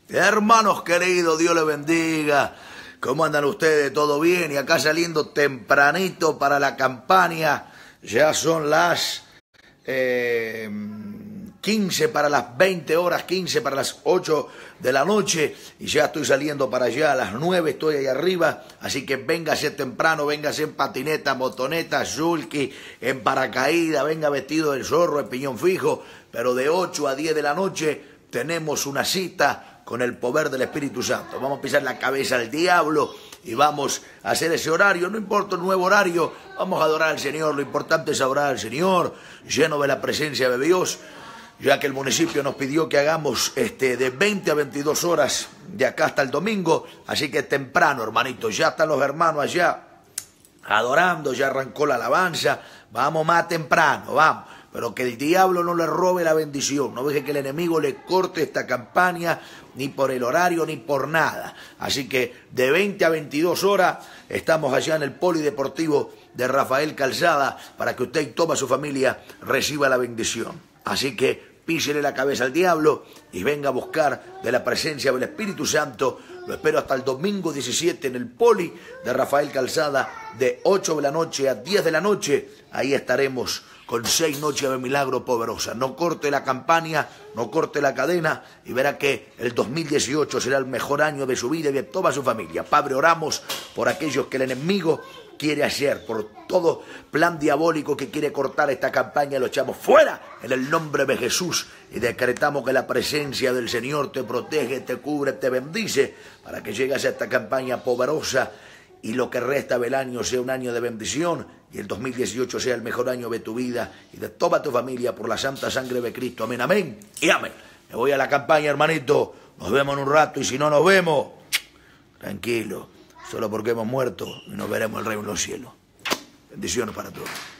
Hermanos queridos, Dios les bendiga. ¿Cómo andan ustedes? ¿Todo bien? Y acá saliendo tempranito para la campaña. Ya son las 15 para las 20 horas, 15 para las 8 de la noche. Y ya estoy saliendo para allá. A las 9 estoy ahí arriba. Así que véngase temprano, véngase en patineta, motoneta, sulky, en paracaídas, venga vestido del zorro, en piñón fijo. Pero de 8 a 10 de la noche tenemos una cita con el poder del Espíritu Santo. Vamos a pisar la cabeza al diablo y vamos a hacer ese horario. No importa el nuevo horario, vamos a adorar al Señor. Lo importante es adorar al Señor, lleno de la presencia de Dios, ya que el municipio nos pidió que hagamos de 20 a 22 horas de acá hasta el domingo. Así que temprano, hermanito, ya están los hermanos allá adorando, ya arrancó la alabanza. Vamos más temprano, vamos. Pero que el diablo no le robe la bendición. No deje que el enemigo le corte esta campaña, ni por el horario, ni por nada. Así que de 20 a 22 horas estamos allá en el polideportivo de Rafael Calzada para que usted y toda su familia reciba la bendición. Así que písele la cabeza al diablo y venga a buscar de la presencia del Espíritu Santo. Lo espero hasta el domingo 17 en el poli de Rafael Calzada de 8 de la noche a 10 de la noche. Ahí estaremos con 6 noches de milagro poderosa. No corte la campaña, no corte la cadena y verá que el 2018 será el mejor año de su vida y de toda su familia. Padre, oramos por aquellos que el enemigo quiere hacer, por todo plan diabólico que quiere cortar esta campaña, lo echamos fuera en el nombre de Jesús y decretamos que la presencia del Señor te protege, te cubre, te bendice para que llegues a esta campaña poderosa y lo que resta del año sea un año de bendición y el 2018 sea el mejor año de tu vida y de toda tu familia por la santa sangre de Cristo. Amén, amén y amén. Me voy a la campaña, hermanito. Nos vemos en un rato y si no nos vemos, tranquilo, solo porque hemos muerto y nos veremos en el reino de los cielos. Bendiciones para todos.